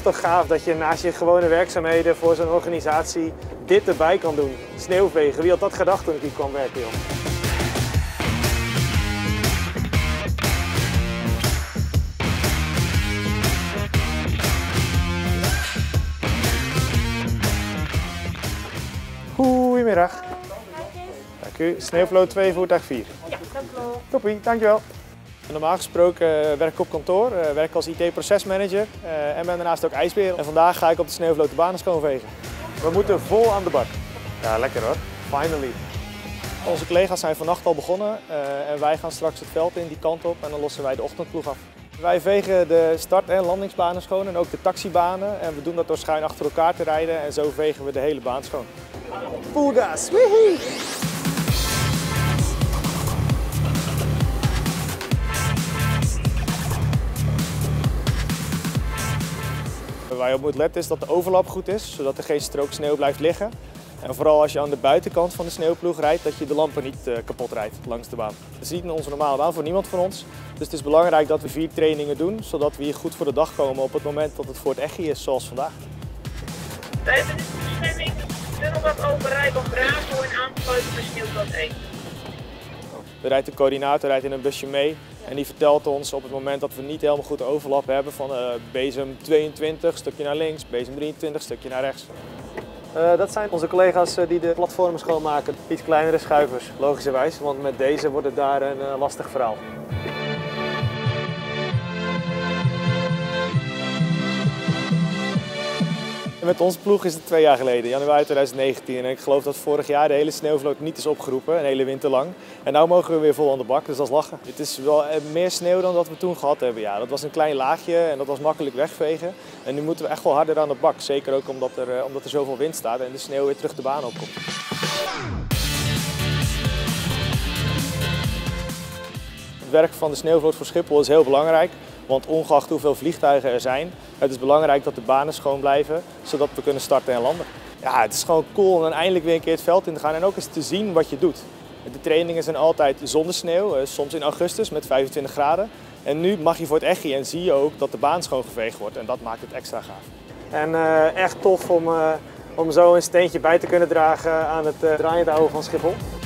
toch gaaf dat je naast je gewone werkzaamheden voor zo'n organisatie dit erbij kan doen. Sneeuwvegen, wie had dat gedacht toen ik hier kwam werken, joh? Goedemiddag. Dank u. Sneeuwvloot 2, voertuig 4. Ja, dat klopt. Toppie, dankjewel. Normaal gesproken werk ik op kantoor, werk als IT-procesmanager en ben daarnaast ook ijsbeer. En vandaag ga ik op de Sneeuwvloot de banen schoonvegen. We moeten vol aan de bak. Ja, lekker hoor. Finally. Onze collega's zijn vannacht al begonnen en wij gaan straks het veld in die kant op en dan lossen wij de ochtendploeg af. Wij vegen de start- en landingsbanen schoon en ook de taxibanen. En we doen dat door schuin achter elkaar te rijden en zo vegen we de hele baan schoon. Full gas! Woehoe! Waar je op moet letten is dat de overlap goed is, zodat er geen strook sneeuw blijft liggen. En vooral als je aan de buitenkant van de sneeuwploeg rijdt, dat je de lampen niet kapot rijdt langs de baan. Dat is niet onze normale baan voor niemand van ons. Dus het is belangrijk dat we 4 trainingen doen, zodat we hier goed voor de dag komen op het moment dat het voor het echi is, zoals vandaag. Wij hebben de toestemming tunnelbak open rijden op Bravo en aansluiten bij Sneeuwvloot 1. Er rijdt de coördinator in een busje mee en die vertelt ons op het moment dat we niet helemaal goed de overlap hebben van bezem 22, stukje naar links, bezem 23, stukje naar rechts. Dat zijn onze collega's die de platformen schoonmaken. Iets kleinere schuivers, logischerwijs, want met deze wordt het daar een lastig verhaal. En met onze ploeg is het 2 jaar geleden, januari 2019. En ik geloof dat vorig jaar de hele sneeuwvloot niet is opgeroepen, een hele winter lang. En nu mogen we weer vol aan de bak, dus dat is lachen. Het is wel meer sneeuw dan dat we toen gehad hebben. Ja, dat was een klein laagje en dat was makkelijk wegvegen. En nu moeten we echt wel harder aan de bak, zeker ook omdat er zoveel wind staat en de sneeuw weer terug de baan opkomt. Het werk van de Sneeuwvloot voor Schiphol is heel belangrijk. Want ongeacht hoeveel vliegtuigen er zijn, het is belangrijk dat de banen schoon blijven, zodat we kunnen starten en landen. Ja, het is gewoon cool om dan eindelijk weer een keer het veld in te gaan en ook eens te zien wat je doet. De trainingen zijn altijd zonder sneeuw, soms in augustus met 25 graden. En nu mag je voor het echi en zie je ook dat de baan schoongeveegd wordt en dat maakt het extra gaaf. En echt tof om zo een steentje bij te kunnen dragen aan het draaiende houden van Schiphol.